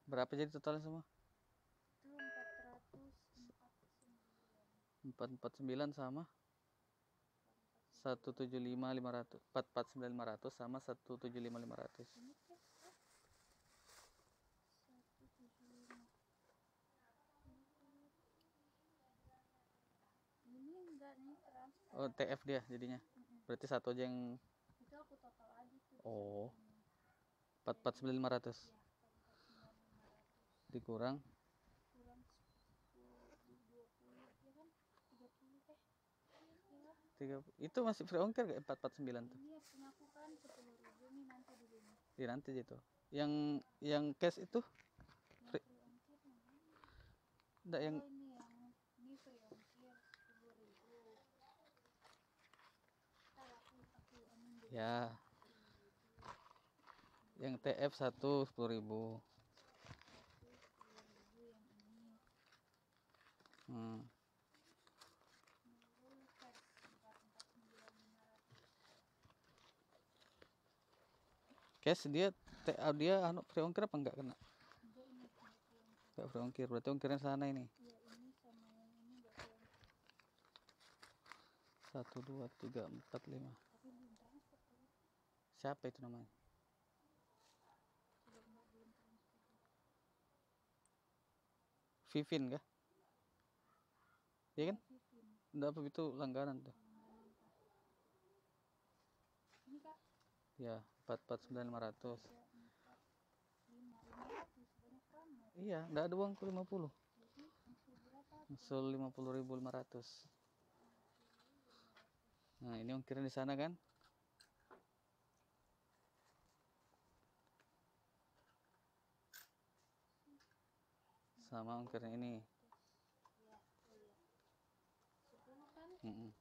Berapa jadi totalnya semua? Itu 449 sama 175.500. 449.500 sama 175.500. ini cash ya 175 ini enggak nih transfer. Oh, TF dia jadinya. Berarti satu aja yang Itu aku total aja tuh. oh 449.500 Ya 449.500 dikurang kurang 10 20 ya kan 30 ya 30. Itu masih free ongkir gak 449 tuh? ini punya aku kan 10.000 nih nanti dulu nih. Di nanti gitu. Yang cash itu free. Free ongkir namanya. Enggak yang Ini free ongkir 10.000. Ntar aku amin dulu. ya 10.000. yang TF 10.000. Satu 10.000 yang ini. Baru cash 449.500. Cash dia anu free ongkir apa enggak kena? Enggak ini enggak free ongkir. Enggak free ongkir, berarti ongkirnya sana ini. Iya ini sama yang ini enggak free ongkir. 1 2 3 4 5. Tapi belum transfer tadi. Siapa itu namanya? Coba enggak belum transfer. Vivin kah? Iya kan? Vivin. Enggak apa itu langganan tuh. Langganan kah? Ini kak? Ya, 449.500. 3, 4, 5 banyak banget. Iya, enggak ada uang ke 50. Jadi nyusul berapa? Nyusul 50.500. Nah, ini ongkirnya di sana kan? Sama ongkirnya ini. Iya, oh iya. 10 kan?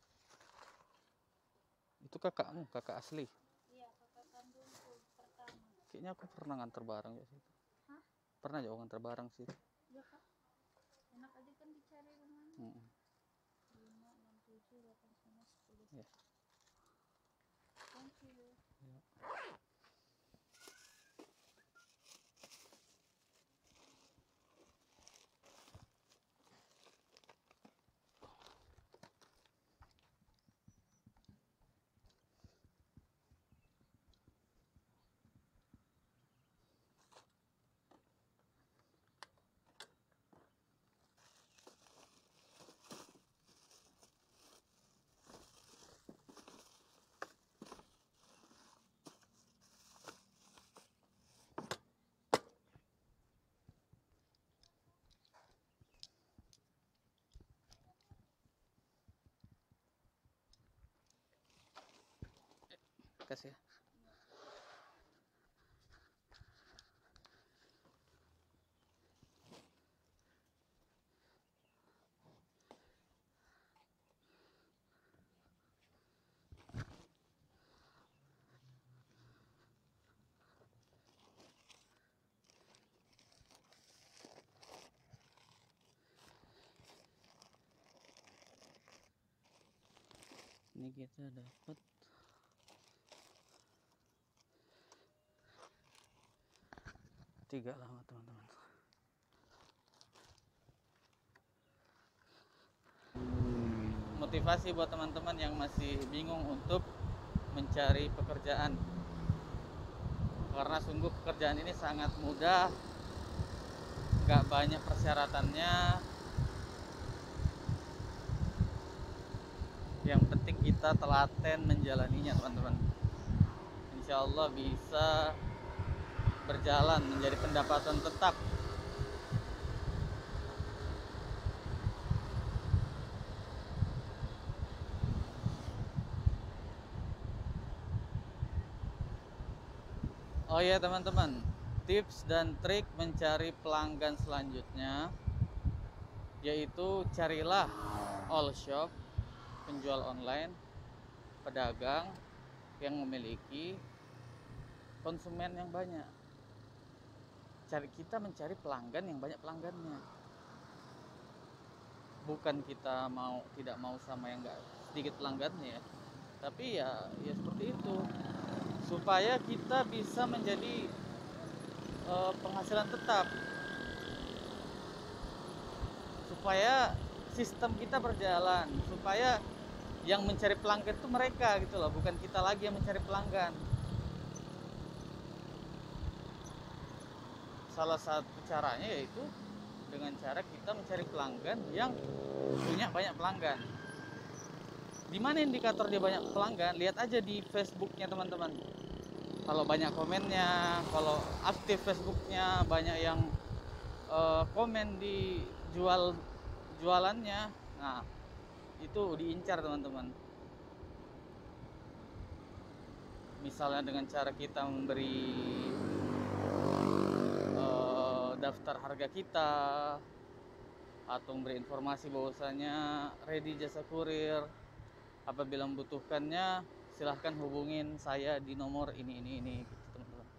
Itu kakakmu, kakak asli. Iya, kakak kandungku pertama. Kayaknya aku pernah nganter barang ya situ. Hah? Pernah aja nganter barang sih. Iya kak. Enak aja kan dicari rumahnya. 5, 6, 7, 8, 9, 10. Ya. Thank you. Ya. Kasih ya. Ini kita dapat 3 lama teman-teman. Motivasi buat teman-teman yang masih bingung untuk mencari pekerjaan, karena sungguh pekerjaan ini sangat mudah, nggak banyak persyaratannya. Yang penting kita telaten menjalaninya teman-teman. Insya Allah bisa berjalan menjadi pendapatan tetap. Oh ya teman-teman, tips dan trik mencari pelanggan selanjutnya yaitu carilah all shop, penjual online, pedagang yang memiliki konsumen yang banyak. Kita mencari pelanggan yang banyak pelanggannya. Bukan kita tidak mau sama yang enggak sedikit pelanggannya ya. Tapi ya seperti itu. Supaya kita bisa menjadi penghasilan tetap. supaya sistem kita berjalan, supaya yang mencari pelanggan itu mereka gitu loh, bukan kita lagi yang mencari pelanggan. Salah satu caranya yaitu dengan cara kita mencari pelanggan yang punya banyak pelanggan. Di mana indikator dia banyak pelanggan? Lihat aja di Facebooknya teman-teman. Kalau banyak komennya, kalau aktif Facebooknya, banyak yang komen di jualannya, nah itu diincar teman-teman. Misalnya dengan cara kita memberi daftar harga kita, atau memberi informasi bahwasanya ready jasa kurir, apabila membutuhkannya silahkan hubungin saya di nomor ini gitu teman-teman.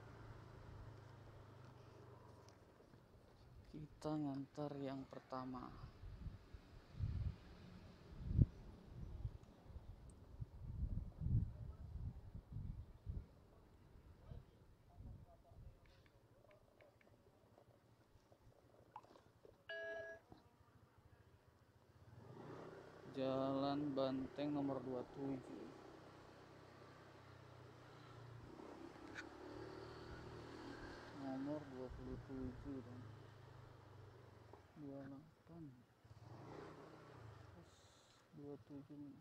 Kita ngantar yang pertama. Jalan Banteng nomor 27. Nomor 27 dan 28. Terus 27.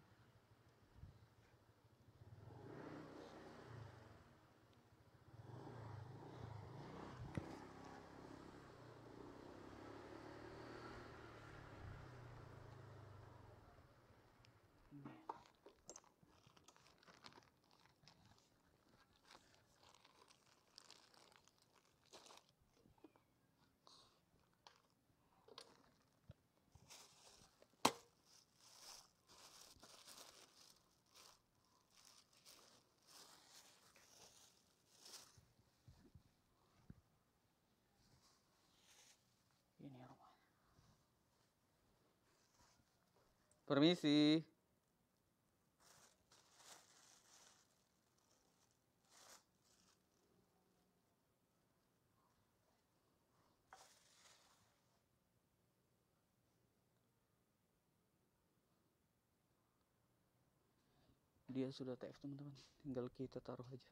Ini rumah. Permisi. Dia sudah TF teman-teman, tinggal kita taruh aja.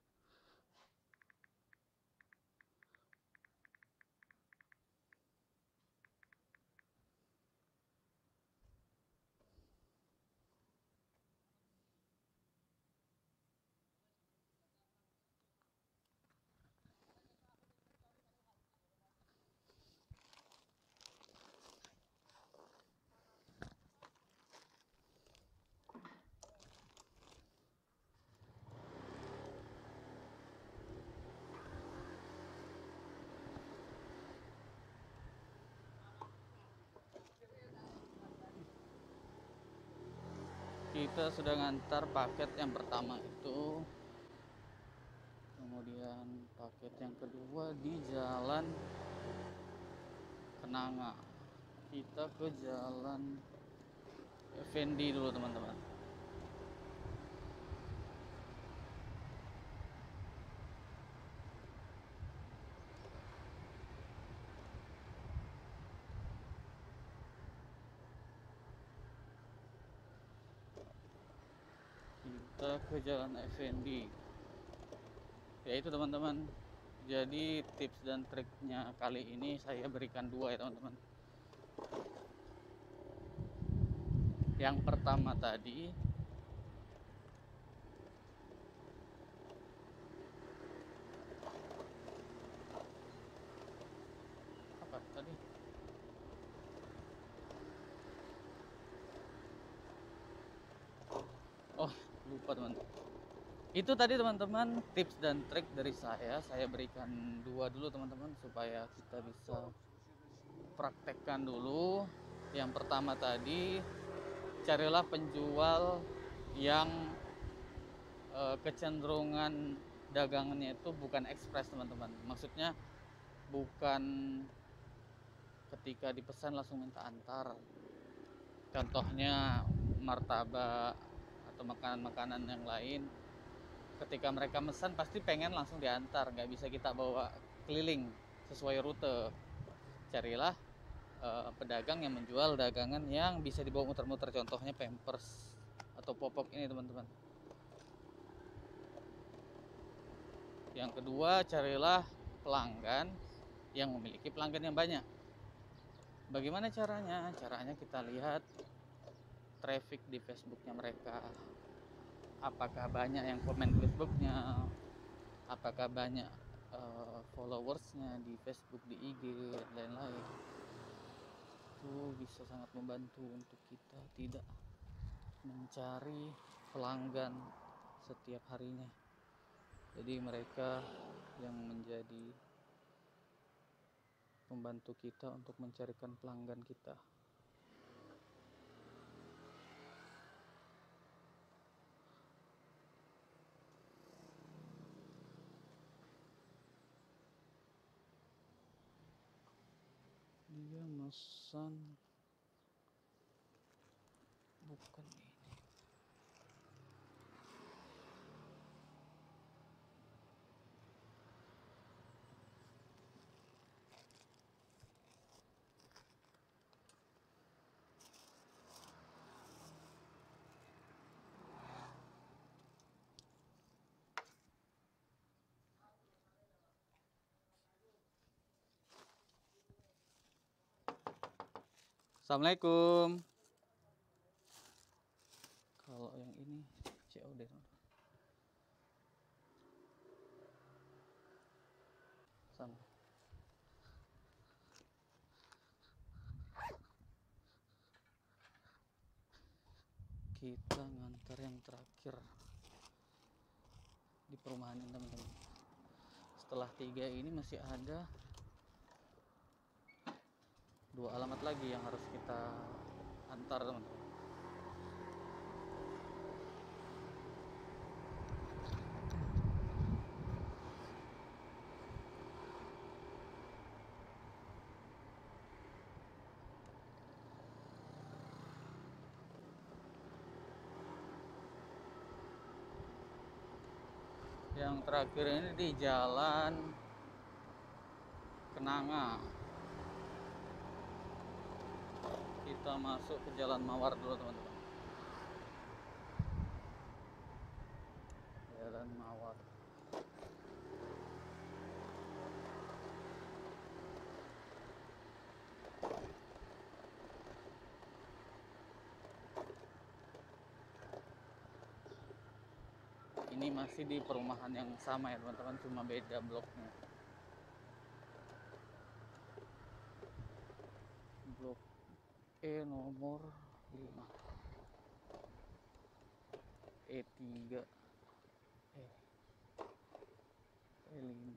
Kita sudah ngantar paket yang pertama itu, kemudian paket yang kedua di Jalan Kenanga. Kita ke Jalan Effendi dulu teman-teman. Kita ke Jalan Effendi. Ya itu teman-teman. Jadi tips dan triknya kali ini saya berikan dua ya teman-teman. Yang pertama tadi, apa tadi? Oh, lupa teman-teman. Itu tadi teman-teman tips dan trik dari saya berikan dua dulu teman-teman supaya kita bisa praktekkan dulu. Yang pertama tadi, carilah penjual yang kecenderungan dagangannya itu bukan ekspres teman-teman. Maksudnya bukan ketika dipesan langsung minta antar. Contohnya martabak atau makanan-makanan yang lain, ketika mereka pesan pasti pengen langsung diantar, nggak bisa kita bawa keliling sesuai rute. Carilah pedagang yang menjual dagangan yang bisa dibawa muter-muter, contohnya Pampers atau popok ini teman-teman. Yang kedua, carilah pelanggan yang memiliki pelanggan yang banyak. Bagaimana caranya? Caranya kita lihat traffic di Facebooknya mereka. Apakah banyak yang komen di Facebooknya? Apakah banyak followersnya di Facebook, di IG, dan lain-lain. Itu bisa sangat membantu untuk kita tidak mencari pelanggan setiap harinya. Jadi mereka yang menjadi membantu kita untuk mencarikan pelanggan kita. Dia mesan bukan ini. Assalamualaikum. Kalau yang ini COD. Sama. Kita ngantar yang terakhir di perumahan ini teman-teman. Setelah 3 ini masih ada 2 alamat lagi yang harus kita antar teman-teman. Yang terakhir ini di Jalan Kenanga. Kita masuk ke Jalan Mawar dulu teman-teman. Jalan Mawar. Ini masih di perumahan yang sama ya teman-teman, cuma beda bloknya. Blok E nomor 5, E3, E5.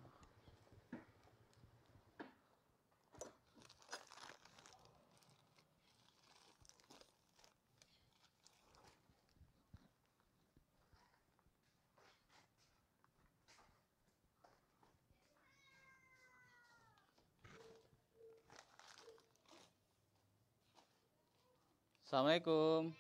Assalamualaikum.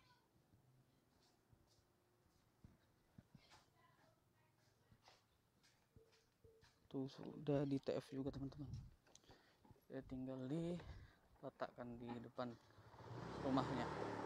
Tuh sudah di TF juga teman-teman. Saya tinggal diletakkan di depan rumahnya.